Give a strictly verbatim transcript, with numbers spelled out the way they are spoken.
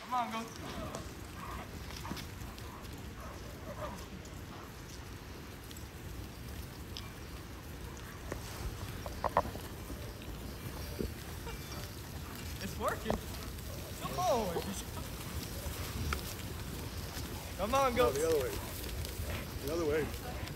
Come on, go. It's working. Come on. Come on, go. No, the other way. The other way.